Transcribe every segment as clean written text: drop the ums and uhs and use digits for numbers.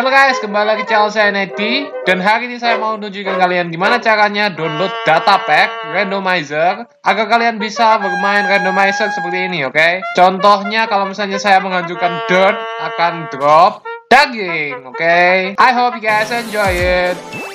Halo guys, kembali lagi channel saya Neti. Dan hari ini saya mau tunjukkan kalian gimana caranya download data pack randomizer agar kalian bisa bermain randomizer seperti ini, oke? Contohnya kalau misalnya saya mengajukan dirt akan drop daging, oke? I hope you guys enjoy it.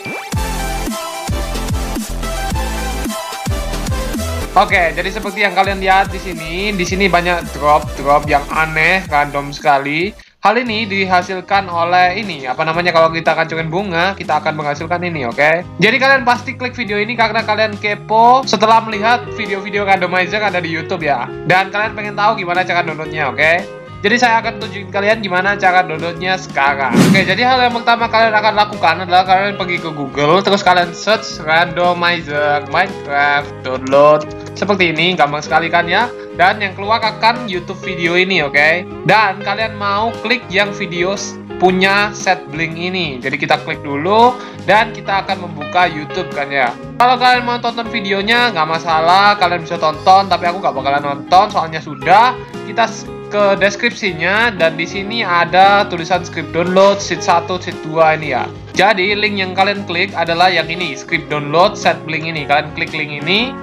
Oke, jadi seperti yang kalian lihat di sini banyak drop yang aneh, random sekali. Hal ini dihasilkan oleh ini, kalau kita kancurin bunga, kita akan menghasilkan ini, oke? Jadi kalian pasti klik video ini karena kalian kepo setelah melihat video-video randomizer ada di YouTube ya. Dan kalian pengen tahu gimana cara downloadnya, oke? Jadi saya akan tunjukin kalian gimana cara downloadnya sekarang. Oke, jadi hal yang pertama kalian akan lakukan adalah kalian pergi ke Google, terus kalian search randomizer Minecraft download. Seperti ini, gampang sekali kan ya? Dan yang keluar akan YouTube video ini, oke? Dan kalian mau klik yang video punya set blink ini. Jadi kita klik dulu dan kita akan membuka YouTube kan ya. Kalau kalian mau tonton videonya nggak masalah, kalian bisa tonton, tapi aku nggak bakalan nonton soalnya sudah. Kita ke deskripsinya dan di sini ada tulisan script download sheet 1, sheet 2 ini ya. Jadi link yang kalian klik adalah yang ini, script download set blink ini. Kalian klik link ini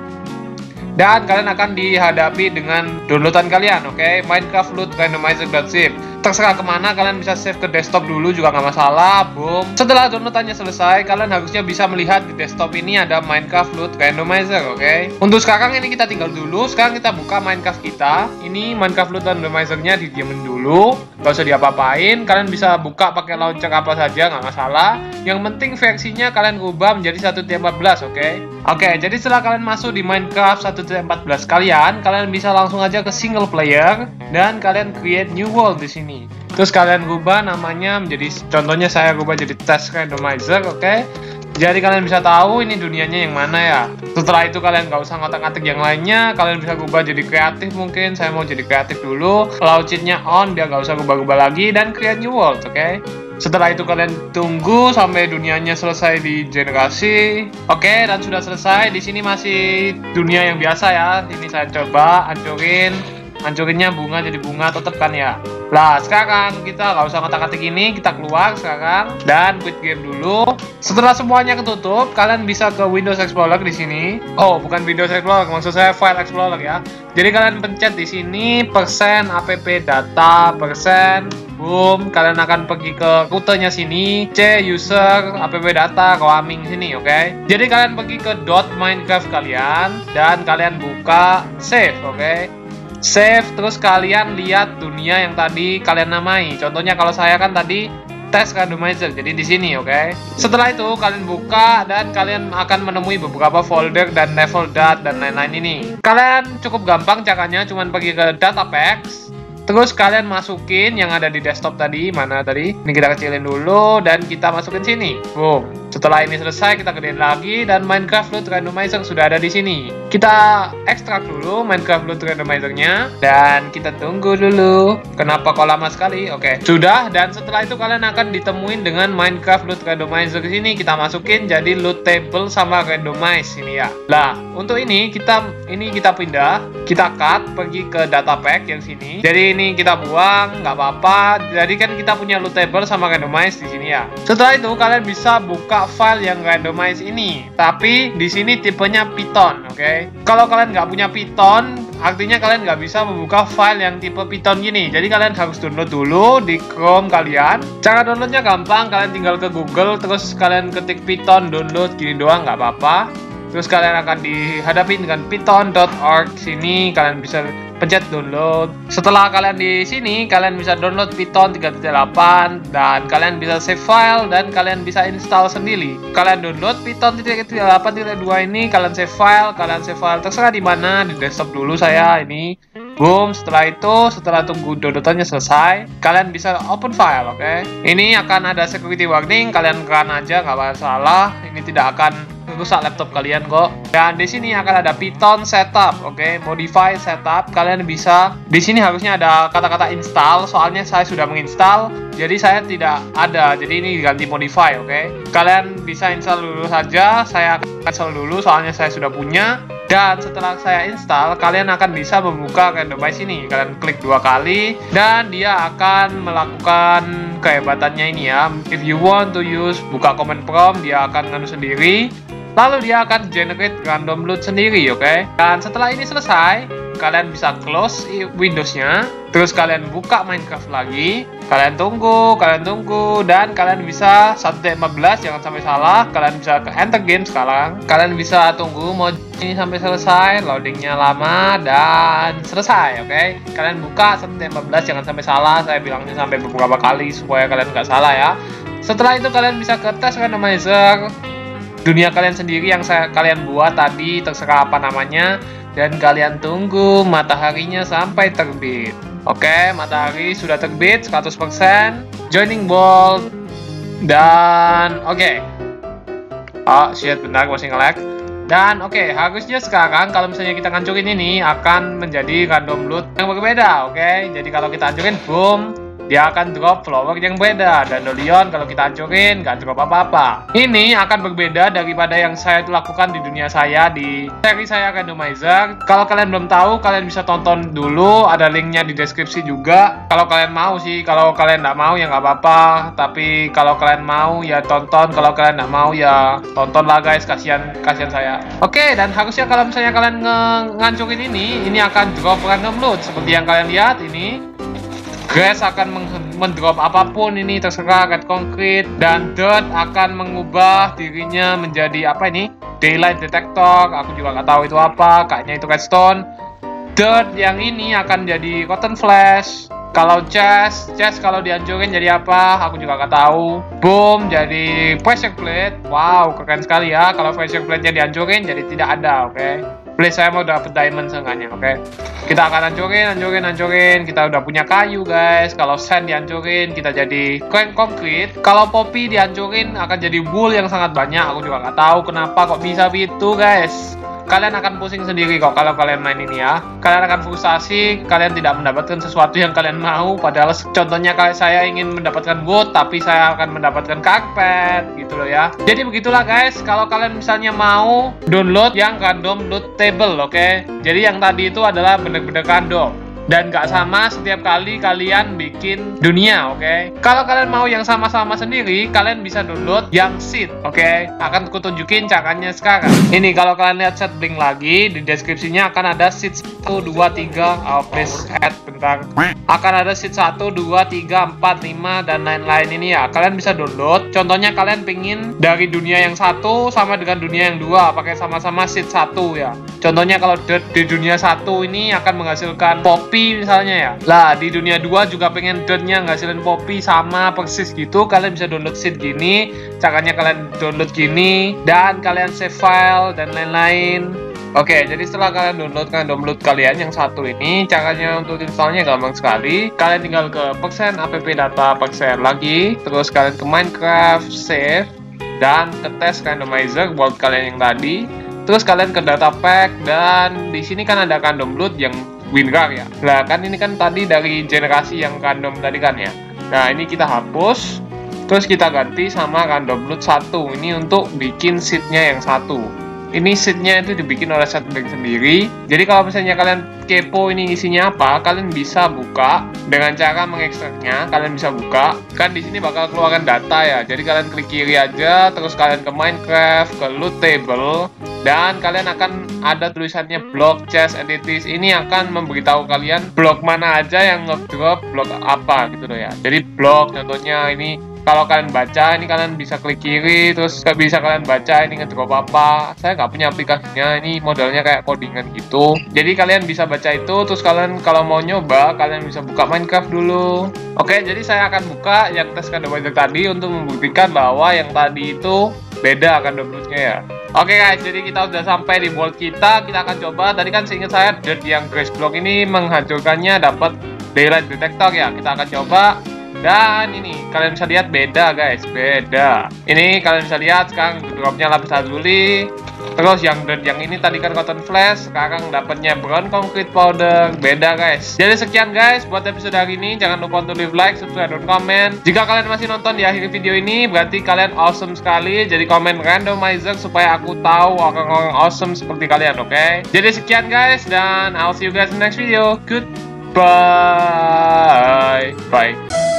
dan kalian akan dihadapi dengan downloadan kalian, oke? Minecraft loot randomizer.zip. Terserah kemana, kalian bisa save ke desktop dulu juga nggak masalah. Boom. Setelah downloadannya selesai, kalian harusnya bisa melihat di desktop ini ada Minecraft loot randomizer, oke? Untuk sekarang ini kita tinggal dulu. Sekarang kita buka Minecraft kita. Ini Minecraft loot randomizernya didiamin dulu, nggak usah diapa-apain. Kalian bisa buka pakai launcher apa saja, nggak masalah. Yang penting versinya kalian ubah menjadi 1.14, oke? Oke, jadi setelah kalian masuk di Minecraft 1.14 kalian bisa langsung aja ke single player dan kalian create new world di sini. Terus kalian rubah namanya menjadi, contohnya saya rubah jadi test randomizer, oke? Jadi kalian bisa tahu ini dunianya yang mana ya. Setelah itu kalian nggak usah ngotak-ngatik yang lainnya, kalian bisa rubah jadi kreatif mungkin. Saya mau jadi kreatif dulu, allow cheatnya on biar nggak usah rubah-rubah lagi dan create new world, oke? Setelah itu kalian tunggu sampai dunianya selesai di generasi. Oke, dan sudah selesai. Di sini masih dunia yang biasa ya. Ini saya coba hancurinnya bunga jadi bunga tetap kan ya. Lah sekarang kita nggak usah ngotak-ngatik ini, kita keluar sekarang dan quit game dulu. Setelah semuanya ketutup, kalian bisa ke Windows Explorer di sini. Oh, bukan Windows Explorer, maksud saya File Explorer ya. Jadi kalian pencet di sini %app-data %. Boom, kalian akan pergi ke rutenya sini, C user app-data roaming sini, oke? Jadi kalian pergi ke .minecraft kalian dan kalian buka save, oke? Save, terus kalian lihat dunia yang tadi kalian namai. Contohnya kalau saya kan tadi test randomizer, jadi di sini, oke? Setelah itu kalian buka dan kalian akan menemui beberapa folder dan level dat dan lain-lain ini. Kalian cukup gampang caranya, cuman pergi ke data packs. Terus kalian masukin yang ada di desktop tadi, mana tadi? Ini kita kecilin dulu dan kita masukin sini. Boom. Setelah ini selesai, kita gedein lagi dan Minecraft loot randomizer sudah ada di sini. Kita ekstrak dulu Minecraft loot randomizernya dan kita tunggu dulu. Kenapa kok lama sekali? Oke, sudah. Dan setelah itu kalian akan ditemuin dengan Minecraft loot randomizer di sini. Kita masukin jadi loot table sama randomize ini ya. Lah, untuk ini kita pindah, kita cut pergi ke data pack yang sini. Jadi ini kita buang, nggak apa-apa. Jadi kan kita punya loot table sama randomize di sini ya. Setelah itu kalian bisa buka file yang randomize ini, tapi di sini tipenya Python, oke? Kalau kalian nggak punya Python, artinya kalian nggak bisa membuka file yang tipe Python gini. Jadi kalian harus download dulu di Chrome kalian. Cara downloadnya gampang, kalian tinggal ke Google, terus kalian ketik Python download gini doang, nggak apa-apa. Terus kalian akan dihadapi dengan python.org sini, kalian bisa pencet download. Setelah kalian di sini, kalian bisa download Python 3.8 dan kalian bisa save file dan kalian bisa install sendiri. Kalian download Python 3.8.2 ini, kalian save file terserah di mana, di desktop dulu saya ini. Boom, setelah tunggu downloadannya selesai, kalian bisa open file, oke? Ini akan ada security warning, kalian run aja nggak masalah. Ini tidak akan rusak laptop kalian kok. Dan di sini akan ada Python setup, oke? Modify setup. Kalian bisa di sini harusnya ada kata-kata install, soalnya saya sudah menginstal, jadi saya tidak ada. Jadi ini diganti modify, oke? Kalian bisa install dulu saja. Saya akan install dulu soalnya saya sudah punya. Dan setelah saya install, kalian akan bisa membuka randomize ini. Kalian klik 2 kali dan dia akan melakukan kehebatannya ini ya. If you want to use, buka command prompt, dia akan nganu sendiri. Lalu dia akan generate random loot sendiri, oke? Dan setelah ini selesai, kalian bisa close Windows-nya, terus kalian buka Minecraft lagi, kalian tunggu, dan kalian bisa 1.15, jangan sampai salah, kalian bisa ke enter game sekarang, kalian bisa tunggu mod ini sampai selesai, loadingnya lama, dan selesai, oke? Kalian buka 1.15, jangan sampai salah, saya bilangnya sampai beberapa kali supaya kalian nggak salah ya. Setelah itu kalian bisa ke test randomizer, dunia kalian sendiri yang kalian buat tadi, terserah apa namanya, dan kalian tunggu mataharinya sampai terbit. Oke, matahari sudah terbit 100%, joining world, dan oke. Oh shit, bentar, masih nge-lag. Dan oke, harusnya sekarang kalau misalnya kita ngancurin ini akan menjadi random loot yang berbeda, oke? Jadi kalau kita hancurin, boom, dia akan drop flower yang beda. Dan Dolion kalau kita hancurin nggak drop apa-apa. Ini akan berbeda daripada yang saya lakukan di dunia saya, di seri saya randomizer. Kalau kalian belum tahu, kalian bisa tonton dulu, ada linknya di deskripsi juga. Kalau kalian mau sih, kalau kalian nggak mau ya nggak apa-apa. Tapi kalau kalian mau ya tonton, kalau kalian nggak mau ya tonton lah guys, kasihan saya. Oke, dan harusnya kalau misalnya kalian ngancurin ini akan drop random loot seperti yang kalian lihat ini. Grass akan mendrop apapun ini, terserah, red concrete, dan dirt akan mengubah dirinya menjadi apa ini? Daylight detector, aku juga nggak tahu itu apa, kayaknya itu redstone. Dirt yang ini akan jadi cotton flash. Kalau chest kalau dihancurin jadi apa? Aku juga nggak tahu. Boom, jadi pressure plate. Wow, keren sekali ya. Kalau pressure plate-nya dihancurin jadi tidak ada, oke? Please, saya mau dapat diamond seenggaknya, oke? Kita akan hancurin. Kita udah punya kayu, guys. Kalau sand dihancurin, kita jadi concrete. Kalau poppy dihancurin, akan jadi wool yang sangat banyak. Aku juga nggak tahu kenapa kok bisa begitu, guys. Kalian akan pusing sendiri kok kalau kalian main ini ya. Kalian akan frustasi, kalian tidak mendapatkan sesuatu yang kalian mau. Padahal contohnya kalau saya ingin mendapatkan wood, tapi saya akan mendapatkan karpet, gitu loh ya. Jadi begitulah guys, kalau kalian misalnya mau download yang random loot table, oke? Jadi yang tadi itu adalah bener-bener random. Dan nggak sama setiap kali kalian bikin dunia, oke? Kalau kalian mau yang sama-sama sendiri, kalian bisa download yang seed, oke? Akan kutunjukin caranya sekarang. Ini kalau kalian lihat set link lagi, di deskripsinya akan ada seed 1, 2, 3, please add bentar. Akan ada seed 1, 2, 3, 4, 5, dan lain-lain ini ya. Kalian bisa download. Contohnya kalian pingin dari dunia yang satu sama dengan dunia yang dua, pakai sama-sama seed 1 ya. Contohnya kalau di dunia 1 ini akan menghasilkan poppy misalnya ya. Lah di dunia 2 juga pengen dirtnya ngasilin poppy sama persis gitu. Kalian bisa download seed gini. Caranya kalian download gini. Dan kalian save file dan lain-lain. Oke, jadi setelah kalian download kalian yang satu ini, caranya untuk installnya gampang sekali. Kalian tinggal ke app data lagi. Terus kalian ke Minecraft, save. Dan ke test randomizer buat kalian yang tadi. Terus kalian ke data pack, dan di sini kan ada random loot yang WinRAR ya. Nah kan ini kan tadi dari generasi yang random tadi kan ya. Nah ini kita hapus, terus kita ganti sama random loot 1. Ini untuk bikin seednya yang satu. Ini seednya itu dibikin oleh setback sendiri. Jadi kalau misalnya kalian kepo ini isinya apa, kalian bisa buka dengan cara mengekstraknya. Kalian bisa buka, kan di sini bakal keluarkan data ya. Jadi kalian klik kiri aja, terus kalian ke Minecraft, ke loot table, dan kalian akan ada tulisannya block chest entities. Ini akan memberitahu kalian blok mana aja yang ngedrop blok apa gitu loh ya. Jadi blok contohnya ini, kalau kalian baca ini kalian bisa klik kiri, terus bisa kalian baca ini ngedrop apa. Saya nggak punya aplikasinya, ini modelnya kayak codingan gitu. Jadi kalian bisa baca itu, terus kalian kalau mau nyoba kalian bisa buka Minecraft dulu. Oke, jadi saya akan buka yang tes randomizer tadi untuk membuktikan bahwa yang tadi itu beda random lootnya ya. Oke guys, jadi kita udah sampai di world kita akan coba. Tadi kan seingat saya dirt yang grace block ini menghancurkannya dapat daylight detector ya. Kita akan coba. Dan ini kalian bisa lihat beda guys, beda. Ini kalian bisa lihat sekarang dropnya lapis lazuli. Terus yang ini tadi kan cotton flash, sekarang dapatnya brown concrete powder. Beda guys. Jadi sekian guys buat episode hari ini. Jangan lupa untuk leave like, subscribe, dan komen. Jika kalian masih nonton di akhir video ini, berarti kalian awesome sekali. Jadi komen randomizer supaya aku tahu orang-orang awesome seperti kalian, oke? Jadi sekian guys, dan I'll see you guys in the next video. Goodbye. Bye.